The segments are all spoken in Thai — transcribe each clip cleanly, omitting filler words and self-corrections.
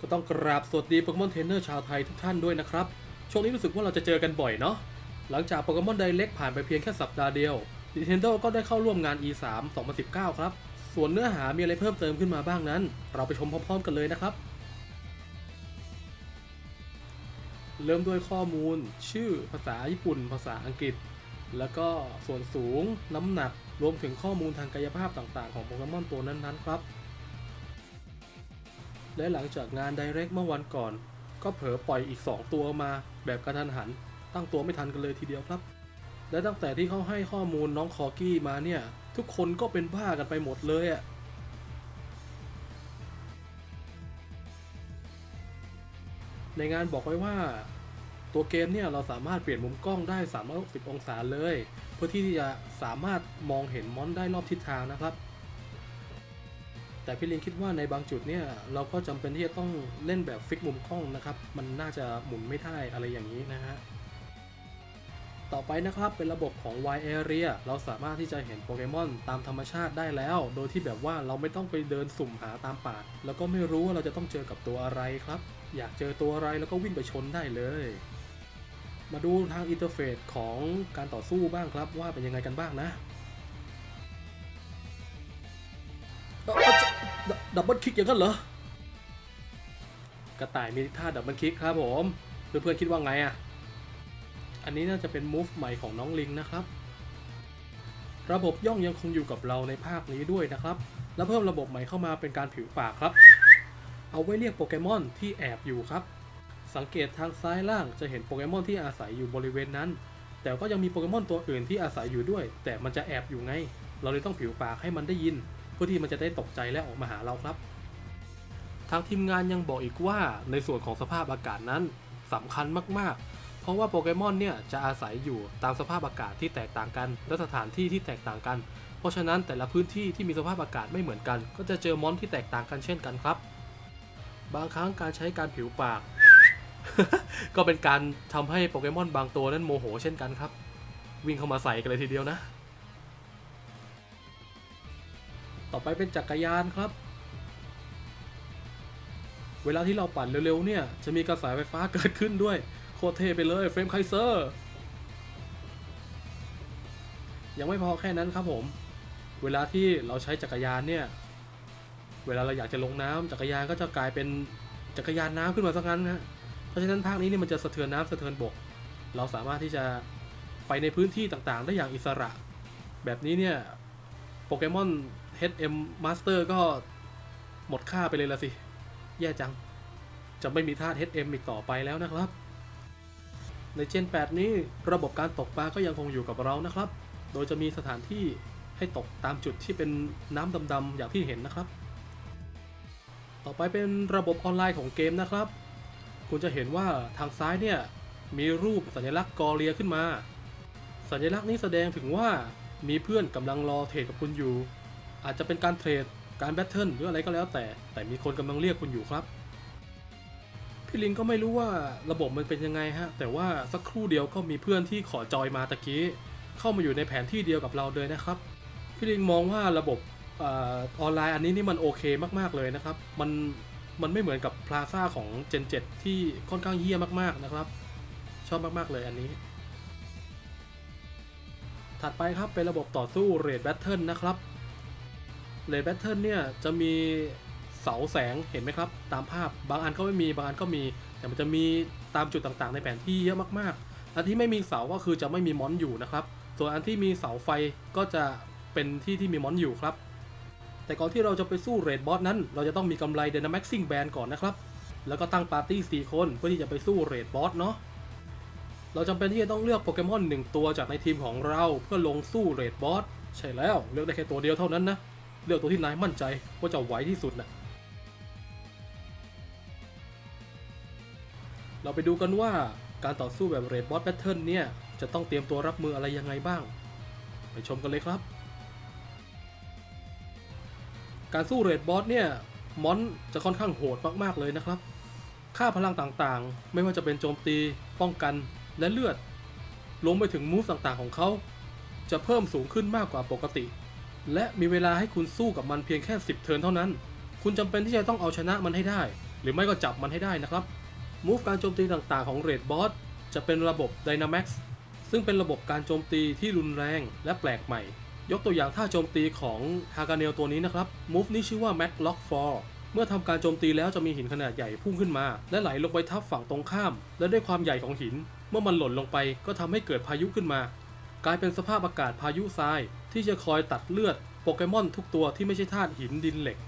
ก็ต้องกราบสวัสดีโปเกมอนเทรนเนอร์ชาวไทยทุกท่านด้วยนะครับช่วงนี้รู้สึกว่าเราจะเจอกันบ่อยเนาะหลังจากโปเกมอนไดเรกผ่านไปเพียงแค่สัปดาห์เดียว Nintendo ก็ได้เข้าร่วมงาน E3 2019 ครับส่วนเนื้อหามีอะไรเพิ่มเติมขึ้นมาบ้างนั้นเราไปชมพร้อมๆกันเลยนะครับเริ่มด้วยข้อมูลชื่อภาษาญี่ปุ่นภาษาอังกฤษแล้วก็ส่วนสูงน้ำหนักรวมถึงข้อมูลทางกายภาพต่างๆของโปเกมอนตัวนั้นๆครับและหลังจากงานไดเรกเมื่อวันก่อนก็เผลอปล่อยอีก2ตัวมาแบบกระทันหันตั้งตัวไม่ทันกันเลยทีเดียวครับและตั้งแต่ที่เขาให้ข้อมูลน้องคอกี้มาเนี่ยทุกคนก็เป็นบ้ากันไปหมดเลยอะในงานบอกไว้ว่าตัวเกมเนี่ยเราสามารถเปลี่ยนมุมกล้องได้360องศาเลยเพื่อที่จะสามารถมองเห็นมอนได้รอบทิศทางนะครับแต่พี่ลิงคิดว่าในบางจุดเนี่ยเราก็จำเป็นที่จะต้องเล่นแบบฟิกมุมกล้องนะครับมันน่าจะหมุนไม่ได้อะไรอย่างนี้นะฮะต่อไปนะครับเป็นระบบของ Wild Area เราสามารถที่จะเห็นโปเกมอนตามธรรมชาติได้แล้วโดยที่แบบว่าเราไม่ต้องไปเดินสุ่มหาตามป่าแล้วก็ไม่รู้ว่าเราจะต้องเจอกับตัวอะไรครับอยากเจอตัวอะไรแล้วก็วิ่งไปชนได้เลยมาดูทางอินเทอร์เฟซของการต่อสู้บ้างครับว่าเป็นยังไงกันบ้างนะดับเบิลคิกอย่างนั้นเหรอกระต่ายมีท่าดับเบิลคิกครับผมเพื่อนๆคิดว่าไงอ่ะอันนี้น่าจะเป็นมูฟใหม่ของน้องลิงนะครับระบบย่องยังคงอยู่กับเราในภาคนี้ด้วยนะครับและเพิ่มระบบใหม่เข้ามาเป็นการผิวปากครับเอาไว้เรียกโปเกมอนที่แอบอยู่ครับสังเกตทางซ้ายล่างจะเห็นโปเกมอนที่อาศัยอยู่บริเวณนั้นแต่ก็ยังมีโปเกมอนตัวอื่นที่อาศัยอยู่ด้วยแต่มันจะแอบอยู่ไงเราเลยต้องผิวปากให้มันได้ยินเพื่อที่มันจะได้ตกใจและออกมาหาเราครับทางทีมงานยังบอกอีกว่าในส่วนของสภาพอากาศนั้นสำคัญมากๆเพราะว่าโปเกมอนเนี่ยจะอาศัยอยู่ตามสภาพอากาศที่แตกต่างกันและสถานที่ที่แตกต่างกันเพราะฉะนั้นแต่ละพื้นที่ที่มีสภาพอากาศไม่เหมือนกันก็จะเจอมอนที่แตกต่างกันเช่นกันครับบางครั้งการใช้การผิวปาก ก็เป็นการทำให้โปเกมอนบางตัวนั้นโมโหเช่นกันครับวิ่งเข้ามาใส่กันเลยทีเดียวนะต่อไปเป็นจักรยานครับเวลาที่เราปั่นเร็วๆเนี่ยจะมีกระแสไฟฟ้าเกิดขึ้นด้วยโคตรเท่ไปเลยเฟรมไคเซอร์ยังไม่พอแค่นั้นครับผมเวลาที่เราใช้จักรยานเนี่ยเวลาเราอยากจะลงน้ำจักรยานก็จะกลายเป็นจักรยานน้ำขึ้นมาซะงั้นนะเพราะฉะนั้นภาคนี้นี่มันจะสะเทือนน้ำสะเทือนบกเราสามารถที่จะไปในพื้นที่ต่างๆได้อย่างอิสระแบบนี้เนี่ยโปเกมอน HM Master ก็หมดค่าไปเลยละสิแย่จังจะไม่มีธาตุ HM อีกต่อไปแล้วนะครับในเจน 8 นี้ระบบการตกปลาก็ยังคงอยู่กับเรานะครับโดยจะมีสถานที่ให้ตกตามจุดที่เป็นน้ำดำๆอย่างที่เห็นนะครับต่อไปเป็นระบบออนไลน์ของเกมนะครับคุณจะเห็นว่าทางซ้ายเนี่ยมีรูปสัญลักษณ์กอเรียขึ้นมาสัญลักษณ์นี้แสดงถึงว่ามีเพื่อนกำลังรอเทรดกับคุณอยู่อาจจะเป็นการเทรดการแบทเทิลหรืออะไรก็แล้วแต่มีคนกำลังเรียกคุณอยู่ครับพี่ลิงก็ไม่รู้ว่าระบบมันเป็นยังไงฮะแต่ว่าสักครู่เดียวก็มีเพื่อนที่ขอจอยมาตะกี้เข้ามาอยู่ในแผนที่เดียวกับเราเลยนะครับพี่ลิงมองว่าระบบออนไลน์อันนี้นี่มันโอเคมากๆเลยนะครับมันไม่เหมือนกับพลาซ่าของ Gen 7 ที่ค่อนข้างเหี้ยมากๆนะครับชอบมากๆเลยอันนี้ถัดไปครับเป็นระบบต่อสู้เรดแบทเทิลนะครับเรดแบทเทิลเนี่ยจะมีเสาแสงเห็นไหมครับตามภาพบางอันก็ไม่มีบางอันก็มีแต่มันจะมีตามจุดต่างๆในแผนที่เยอะมากๆอันที่ไม่มีเสาก็คือจะไม่มีมอนอยู่นะครับส่วนอันที่มีเสาไฟก็จะเป็นที่ที่มีมอนอยู่ครับแต่ก่อนที่เราจะไปสู้เรดบอสนั้นเราจะต้องมีกำไรเดนาแม็กซิ่งแบนก่อนนะครับแล้วก็ตั้งปาร์ตี้4คนเพื่อที่จะไปสู้เรดบอสเนาะเราจำเป็นที่จะต้องเลือกโปเกมอน1ตัวจากในทีมของเราเพื่อลงสู้เรดบอสใช่แล้วเลือกได้แค่ตัวเดียวเท่านั้นนะเลือกตัวที่นายมั่นใจว่าจะไหวที่สุดนะเราไปดูกันว่าการต่อสู้แบบเรดบอสแพทเทิร์นเนี่ยจะต้องเตรียมตัวรับมืออะไรยังไงบ้างไปชมกันเลยครับการสู้เรดบอสเนี่ยมอนจะค่อนข้างโหดมากๆเลยนะครับค่าพลังต่างๆไม่ว่าจะเป็นโจมตีป้องกันและเลือดรวมไปถึงมูฟต่างๆของเขาจะเพิ่มสูงขึ้นมากกว่าปกติและมีเวลาให้คุณสู้กับมันเพียงแค่10 เทิร์นเท่านั้นคุณจำเป็นที่จะต้องเอาชนะมันให้ได้รือไม่ก็จับมันให้ได้นะครับ Move การโจมตีต่างๆของ Raid Boss จะเป็นระบบ Dynamax ซึ่งเป็นระบบการโจมตีที่รุนแรงและแปลกใหม่ยกตัวอย่างท่าโจมตีของ Haganel ตัวนี้นะครับ Move นี้ชื่อว่า Maglock Fall เมื่อทำการโจมตีแล้วจะมีหินขนาดใหญ่พุ่งขึ้นมาและไหลลงไปทับฝั่งตรงข้ามและด้วยความใหญ่ของหินเมื่อมันหล่นลงไปก็ทำให้เกิดพายุขึ้นมากลายเป็นสภาพอากาศพายุทรายที่จะคอยตัดเลือดโปเกมอนทุกตัวที่ไม่ใช่ธาตุหินดินเหล็ก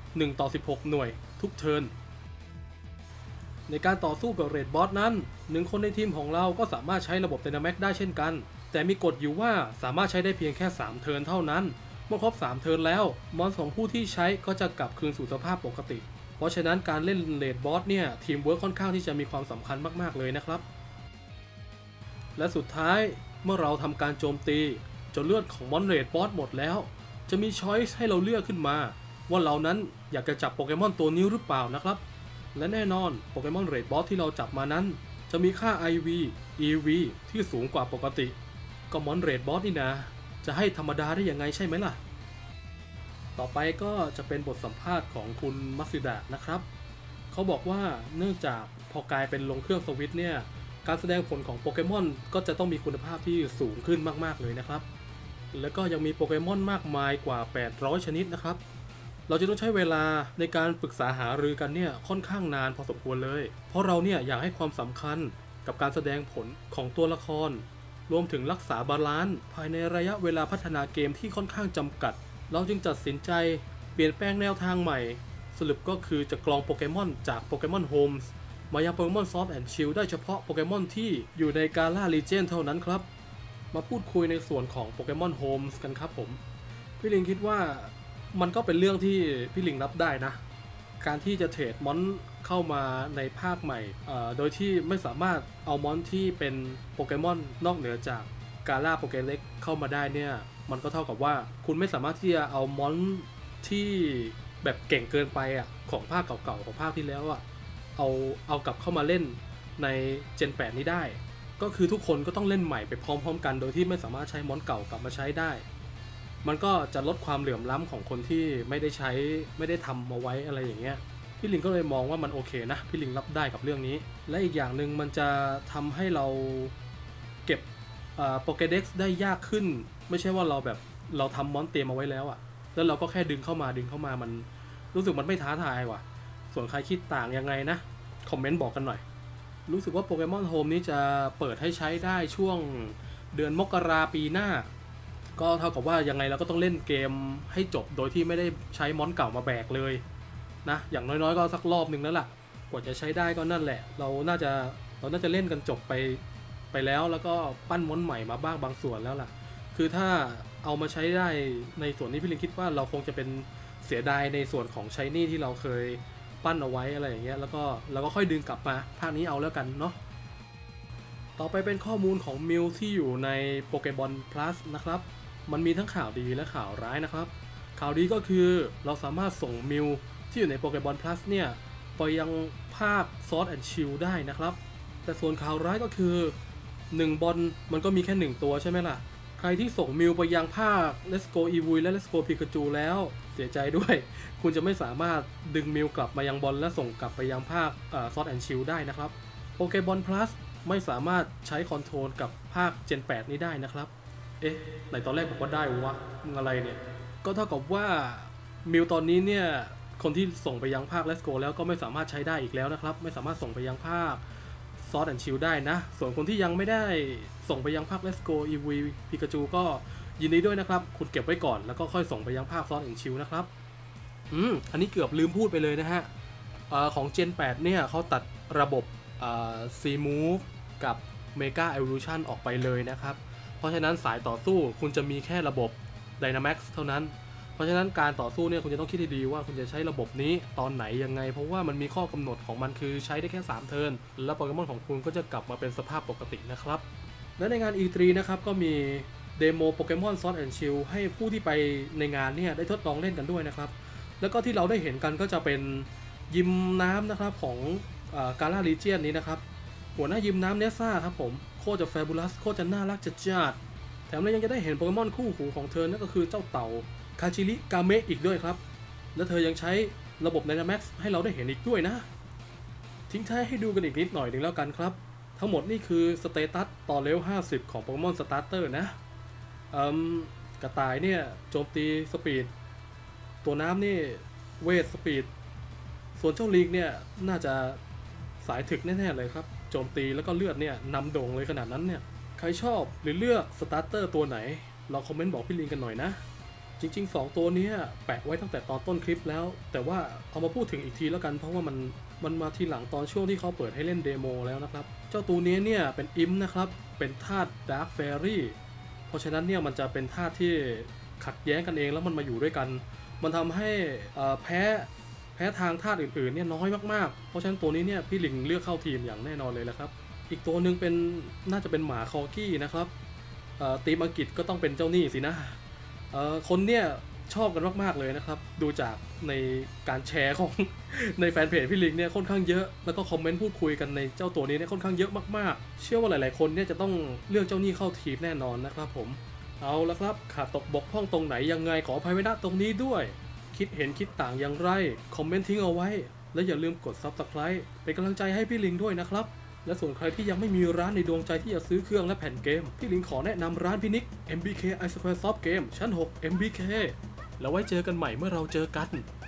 1/16หน่วยทุกเทิร์นในการต่อสู้กับเรดบอสนั้น1คนในทีมของเราก็สามารถใช้ระบบ Dynamax ได้เช่นกันแต่มีกฎอยู่ว่าสามารถใช้ได้เพียงแค่3เทิร์นเท่านั้นเมื่อครบ3เทิร์นแล้วมอนของผู้ที่ใช้ก็จะกลับคืนสู่สภาพปกติเพราะฉะนั้นการเล่นเรดบอสเนี่ยทีมเวิร์คค่อนข้างที่จะมีความสำคัญมากๆเลยนะครับและสุดท้ายเมื่อเราทำการโจมตีจนเลือดของมอนเรดบอสหมดแล้วจะมีช้อยส์ให้เราเลือกขึ้นมาว่าเรานั้นอยากจะจับโปเกมอนตัวนี้หรือเปล่านะครับและแน่นอนโปเกมอนเรดบอสที่เราจับมานั้นจะมีค่า IV EV ที่สูงกว่าปกติก็มอนเรดบอสนี่นะจะให้ธรรมดาได้ยังไงใช่ไหมล่ะต่อไปก็จะเป็นบทสัมภาษณ์ของคุณมัตสึดะนะครับเขาบอกว่าเนื่องจากพอกลายเป็นลงเครื่องสวิตช์เนี่ยการแสดงผลของโปเกมอนก็จะต้องมีคุณภาพที่สูงขึ้นมากๆเลยนะครับแล้วก็ยังมีโปเกมอนมากมายกว่า800ชนิดนะครับเราจะต้องใช้เวลาในการปรึกษาหารือกันเนี่ยค่อนข้างนานพอสมควรเลยเพราะเราเนี่ยอยากให้ความสำคัญกับการแสดงผลของตัวละครรวมถึงรักษาบาลานซ์ภายในระยะเวลาพัฒนาเกมที่ค่อนข้างจำกัดเราจึงตัดสินใจเปลี่ยนแปลงแนวทางใหม่สรุปก็คือจะกรองโปเกมอนจากโปเกมอนโฮมส์มายังโปเกมอนซอฟต์แอนด์ชิลได้เฉพาะโปเกมอนที่อยู่ในกาล่าลีเจนเท่านั้นครับมาพูดคุยในส่วนของโปเกมอนโฮมส์กันครับผมพี่ลิงคิดว่ามันก็เป็นเรื่องที่พี่ลิงรับได้นะการที่จะเทรดมอนเข้ามาในภาคใหม่โดยที่ไม่สามารถเอามอนที่เป็นโปเกมอนนอกเหนือจากกาล่าโปเกเล็กเข้ามาได้เนี่ยมันก็เท่ากับว่าคุณไม่สามารถที่จะเอามอนที่แบบเก่งเกินไปอ่ะของภาคเก่าๆของภาคที่แล้วอ่ะเอากลับเข้ามาเล่นใน Gen 8 นี้ได้ก็คือทุกคนก็ต้องเล่นใหม่ไปพร้อมๆกันโดยที่ไม่สามารถใช้มอนเก่ากลับมาใช้ได้มันก็จะลดความเหลื่อมล้ำของคนที่ไม่ได้ทำมาไว้อะไรอย่างเงี้ยพี่ลิงก็เลยมองว่ามันโอเคนะพี่ลิงรับได้กับเรื่องนี้และอีกอย่างหนึ่งมันจะทำให้เราเก็บโปเกเด็กซ์ได้ยากขึ้นไม่ใช่ว่าเราทำมอนเตรียมเอาไว้แล้วอะแล้วเราก็แค่ดึงเข้ามามันรู้สึกมันไม่ท้าทายว่ะส่วนใครคิดต่างยังไงนะคอมเมนต์บอกกันหน่อยรู้สึกว่าโปเกมอนโฮมนี้จะเปิดให้ใช้ได้ช่วงเดือนมกราปีหน้าก็เท่ากับว่ายังไงเราก็ต้องเล่นเกมให้จบโดยที่ไม่ได้ใช้มอนเก่ามาแบกเลยนะอย่างน้อยๆก็สักรอบนึงแล้วล่ะกว่าจะใช้ได้ก็นั่นแหละเราน่าจะเล่นกันจบไปแล้วก็ปั้นมอนใหม่มาบ้างบางส่วนแล้วล่ะคือถ้าเอามาใช้ได้ในส่วนนี้พี่ลิงคิดว่าเราคงจะเป็นเสียดายในส่วนของชายนี่ที่เราเคยปั้นเอาไว้อะไรอย่างเงี้ยแล้วก็ค่อยดึงกลับมาภาคนี้เอาแล้วกันเนาะต่อไปเป็นข้อมูลของมิลที่อยู่ในโปเกมอน Plus นะครับมันมีทั้งข่าวดีและข่าวร้ายนะครับข่าวดีก็คือเราสามารถส่งมิลที่อยู่ในโปเกมอน Plus เนี่ยไปยังภาค Sword and Shield ได้นะครับแต่ส่วนข่าวร้ายก็คือ1บอลมันก็มีแค่1ตัวใช่ไหมล่ะใครที่ส่งมิลไปยังภาค Let's Go Eevee และ Let's Go Pikachu แล้วเสียใจด้วยคุณจะไม่สามารถดึงมิลกลับมายังบอลและส่งกลับไปยังภาคSword and Shield ได้นะครับโปเกมอน Plus ไม่สามารถใช้คอนโทรลกับภาค Gen 8 นี้ได้นะครับไหนตอนแรกบอกว่าได้วะมึงอะไรเนี่ยก็เท่ากับว่ามิลตอนนี้เนี่ยคนที่ส่งไปยังภาค Let's Go แล้วก็ไม่สามารถใช้ได้อีกแล้วนะครับไม่สามารถส่งไปยังภาค Sword and Shield ได้นะส่วนคนที่ยังไม่ได้ส่งไปยังภาค Let's Go Eevee Pikachu ก็ยินดีด้วยนะครับคุณเก็บไว้ก่อนแล้วก็ค่อยส่งไปยังภาค Sword and Shield นะครับอันนี้เกือบลืมพูดไปเลยนะฮะของ Gen 8 เนี่ยเขาตัดระบบC-Move กับ Mega Evolution ออกไปเลยนะครับเพราะฉะนั้นสายต่อสู้คุณจะมีแค่ระบบ Dynamax เท่านั้นเพราะฉะนั้นการต่อสู้เนี่ยคุณจะต้องคิดให้ดีว่าคุณจะใช้ระบบนี้ตอนไหนยังไงเพราะว่ามันมีข้อกำหนดของมันคือใช้ได้แค่3เทิร์นแล้วโปเกมอนของคุณก็จะกลับมาเป็นสภาพปกตินะครับและในงาน E3 นะครับก็มีเดโมโปเกมอน Sword and Shield ให้ผู้ที่ไปในงานเนี่ยได้ทดลองเล่นกันด้วยนะครับแล้วก็ที่เราได้เห็นกันก็จะเป็นยิมน้ำนะครับของกาล่าลีเจียนนี้นะครับหัวหน้ายิมน้ำเนซ่าครับผมโคตรจะแฟบูลัสโคตรจะน่ารักจัดแถมเรายังจะได้เห็นโปเกมอนคู่หูของเธอนั่นก็คือเจ้าเต่าคาชิริกาเมะอีกด้วยครับและเธอยังใช้ระบบ Dynamax ให้เราได้เห็นอีกด้วยนะทิ้งท้ายให้ดูกันอีกนิดหน่อยหนึ่งแล้วกันครับทั้งหมดนี่คือสเตตัสต่อเลเวล50ของโปเกมอนสตาร์เตอร์นะกระต่ายเนี่ยโจมตีสปีดตัวน้ำนี่เวทสปีดส่วนเจ้าลีกเนี่ยน่าจะสายถึกแน่ๆเลยครับโจมตีแล้วก็เลือดเนี่ยนำโด่งเลยขนาดนั้นเนี่ยใครชอบหรือเลือกสตาร์เตอร์ตัวไหนลองคอมเมนต์บอกพี่ลิงกันหน่อยนะจริงๆ2ตัวนี้แปะไว้ตั้งแต่ตอนต้นคลิปแล้วแต่ว่าเอามาพูดถึงอีกทีแล้วกันเพราะว่ามันมาทีหลังตอนช่วงที่เขาเปิดให้เล่นเดโมแล้วนะครับเจ้าตัวนี้เนี่ยเป็นอิมนะครับเป็นธาตุดาร์คเฟรี่เพราะฉะนั้นเนี่ยมันจะเป็นธาตุที่ขัดแย้งกันเองแล้วมันมาอยู่ด้วยกันมันทำให้แพ้ทางธาตุอื่นๆเนี่ยน้อยมากๆเพราะฉะนั้นตัวนี้เนี่ยพี่ลิงเลือกเข้าทีมอย่างแน่นอนเลยแหละครับอีกตัวหนึ่งเป็นน่าจะเป็นหมาคอกี้นะครับทีมอังกฤษก็ต้องเป็นเจ้านี่สินะคนเนี่ยชอบกันมากๆเลยนะครับดูจากในการแชร์ของ ในแฟนเพจพี่ลิงเนี่ยค่อนข้างเยอะแล้วก็คอมเมนต์พูดคุยกันในเจ้าตัวนี้เนี่ยค่อนข้างเยอะมากๆเชื่อว่าหลายๆคนเนี่ยจะต้องเลือกเจ้านี่เข้าทีมแน่นอนนะครับผมเอาละครับขาดตกบกพร่องตรงไหนยังไงขออภัยไว้ณตรงนี้ด้วยคิดเห็นคิดต่างอย่างไรคอมเมนต์ทิ้งเอาไว้และอย่าลืมกด Subscribe เป็นกำลังใจให้พี่ลิงด้วยนะครับและส่วนใครที่ยังไม่มีร้านในดวงใจที่จะซื้อเครื่องและแผ่นเกมพี่ลิงขอแนะนำร้านพินิก MBK iSquare Soft Game ชั้น 6 MBK แล้วไว้เจอกันใหม่เมื่อเราเจอกัน